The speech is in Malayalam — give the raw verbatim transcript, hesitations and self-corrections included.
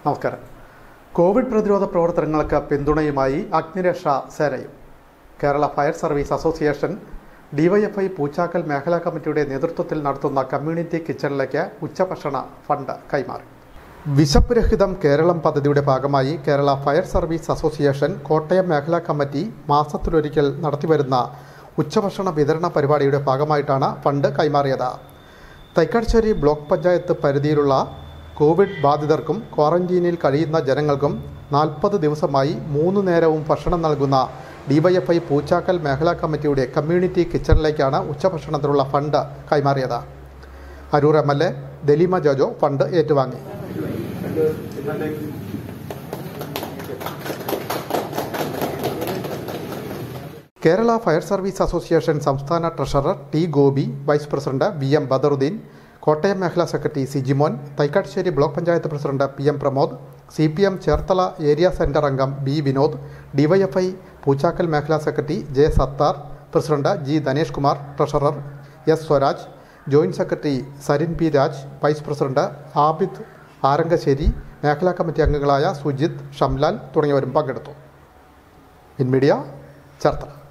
നമസ്കാരം. കോവിഡ് പ്രതിരോധ പ്രവർത്തനങ്ങൾക്ക് പിന്തുണയുമായി അഗ്നിരക്ഷാ സേനയും Kerala fire service association D Y F I Poochakkal മേഖലാ കമ്മിറ്റിയുടെ നേതൃത്വത്തിൽ നടത്തുന്ന കമ്മ്യൂണിറ്റി കിച്ചണിലേക്ക് ഉച്ചഭക്ഷണ ഫണ്ട് കൈമാറി. വിശപ്പ് രഹിതം കേരളം പദ്ധതിയുടെ ഭാഗമായി Kerala fire service association Kottayam മേഖലാ കമ്മിറ്റി മാസത്തിലൊരിക്കൽ നടത്തിവരുന്ന ഉച്ചഭക്ഷണ വിതരണ പരിപാടിയുടെ ഭാഗമായിട്ടാണ് ഫണ്ട് കൈമാറിയത്. തൈക്കാട്ടുശ്ശേരി ബ്ലോക്ക് പഞ്ചായത്ത് പരിധിയിലുള്ള കോവിഡ് ബാധിതർക്കും ക്വാറന്റീനിൽ കഴിയുന്ന ജനങ്ങൾക്കും നാൽപ്പത് ദിവസമായി മൂന്ന് നേരവും ഭക്ഷണം നൽകുന്ന D Y F I Poochakkal മേഖലാ കമ്മിറ്റിയുടെ കമ്മ്യൂണിറ്റി കിച്ചണിലേക്കാണ് ഉച്ചഭക്ഷണത്തിനുള്ള ഫണ്ട് കൈമാറിയത്. Aroor M L A Daleema Jojo fund ഏറ്റുവാങ്ങി. കേരള ഫയർ സർവീസ് അസോസിയേഷൻ സംസ്ഥാന treasurer T Gopi, vice president V M Badaruddin, Kottayam മേഖലാ secretary C Jimon, Thaikkattussery block panchayat president P M Pramod, C P M Cherthala area centre അംഗം B Vinod, D Y F I Poochakkal മേഖലാ secretary J Sathar, president G Dhanesh Kumar, treasurer S Swaraj, joint secretary Sarin P Raj, vice president Abid Arangassery, മേഖലാ കമ്മിറ്റി അംഗങ്ങളായ സുജിത്, ഷംലാൽ തുടങ്ങിയവരും പങ്കെടുത്തു. In media Cherthala.